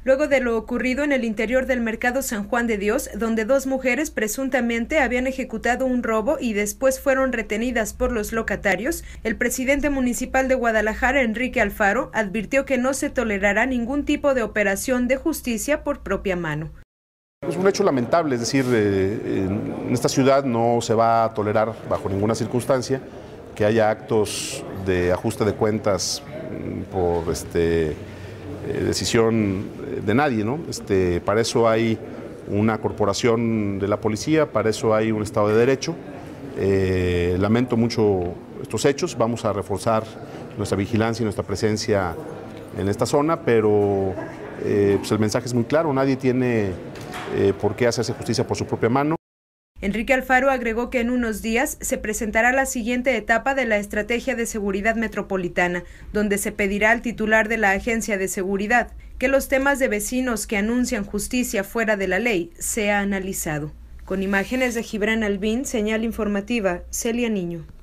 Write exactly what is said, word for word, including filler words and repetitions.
Luego de lo ocurrido en el interior del mercado San Juan de Dios, donde dos mujeres presuntamente habían ejecutado un robo y después fueron retenidas por los locatarios, el presidente municipal de Guadalajara, Enrique Alfaro, advirtió que no se tolerará ningún tipo de operación de justicia por propia mano. Es un hecho lamentable, es decir, eh, en esta ciudad no se va a tolerar bajo ninguna circunstancia que haya actos de ajuste de cuentas por este, eh, decisión de nadie, ¿no? Este, para eso hay una corporación de la policía, para eso hay un Estado de Derecho. Eh, lamento mucho estos hechos, vamos a reforzar nuestra vigilancia y nuestra presencia en esta zona, pero eh, pues el mensaje es muy claro, nadie tiene eh, por qué hacerse justicia por su propia mano. Enrique Alfaro agregó que en unos días se presentará la siguiente etapa de la Estrategia de Seguridad Metropolitana, donde se pedirá al titular de la Agencia de Seguridad que los temas de vecinos que anuncian justicia fuera de la ley sea analizado. Con imágenes de Gibran Albín, señal informativa, Celia Niño.